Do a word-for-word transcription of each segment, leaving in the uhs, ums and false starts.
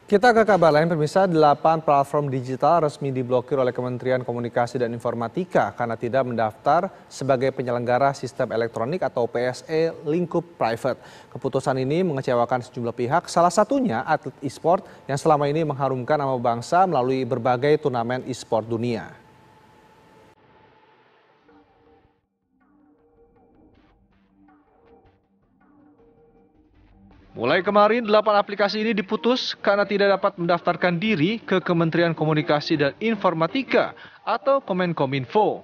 Kita ke kabar lain, pemirsa. Delapan platform digital resmi diblokir oleh Kementerian Komunikasi dan Informatika karena tidak mendaftar sebagai penyelenggara sistem elektronik atau P S E lingkup private. Keputusan ini mengecewakan sejumlah pihak, salah satunya atlet e-sport yang selama ini mengharumkan nama bangsa melalui berbagai turnamen e-sport dunia. Mulai kemarin, delapan aplikasi ini diputus karena tidak dapat mendaftarkan diri ke Kementerian Komunikasi dan Informatika atau Kemenkominfo.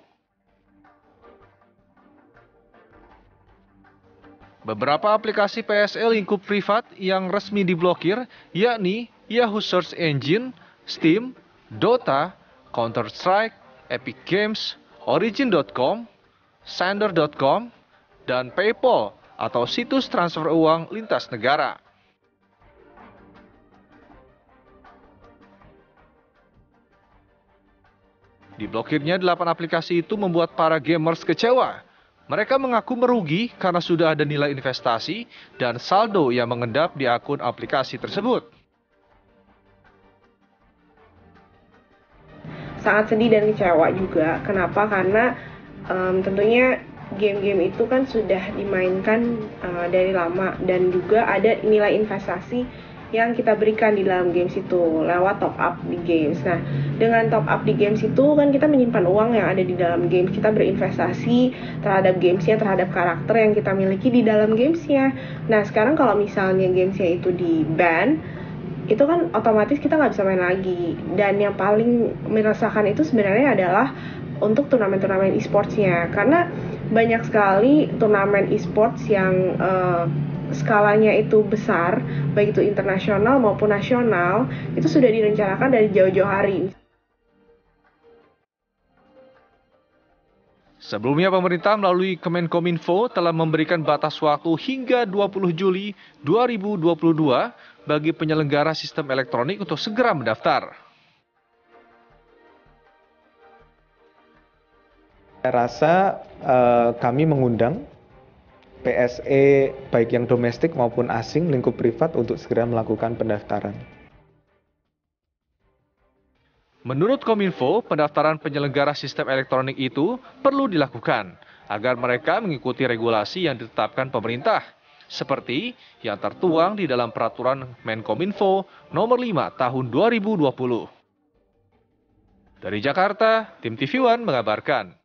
Beberapa aplikasi P S E lingkup privat yang resmi diblokir yakni Yahoo Search Engine, Steam, Dota, Counter-Strike, Epic Games, Origin dot com, Sender dot com, dan PayPal atau situs transfer uang lintas negara. Diblokirnya delapan aplikasi itu membuat para gamers kecewa. Mereka mengaku merugi karena sudah ada nilai investasi dan saldo yang mengendap di akun aplikasi tersebut. Sangat sedih dan kecewa juga. Kenapa? Karena um, tentunya game-game itu kan sudah dimainkan uh, dari lama dan juga ada nilai investasi yang kita berikan di dalam games itu lewat top up di games. Nah, dengan top up di games itu kan kita menyimpan uang yang ada di dalam games, kita berinvestasi terhadap gamesnya, terhadap karakter yang kita miliki di dalam gamesnya. Nah, sekarang kalau misalnya gamesnya itu di ban, itu kan otomatis kita nggak bisa main lagi. Dan yang paling meresahkan itu sebenarnya adalah untuk turnamen-turnamen e-sportsnya, karena banyak sekali turnamen e-sports yang uh, skalanya itu besar, baik itu internasional maupun nasional, itu sudah direncanakan dari jauh-jauh hari. Sebelumnya pemerintah melalui Kemenkominfo telah memberikan batas waktu hingga dua puluh Juli dua ribu dua puluh dua bagi penyelenggara sistem elektronik untuk segera mendaftar. Saya rasa uh, kami mengundang P S E baik yang domestik maupun asing lingkup privat untuk segera melakukan pendaftaran. Menurut Kominfo, pendaftaran penyelenggara sistem elektronik itu perlu dilakukan agar mereka mengikuti regulasi yang ditetapkan pemerintah, seperti yang tertuang di dalam peraturan Menkominfo nomor lima tahun dua ribu dua puluh. Dari Jakarta, tim T V One mengabarkan.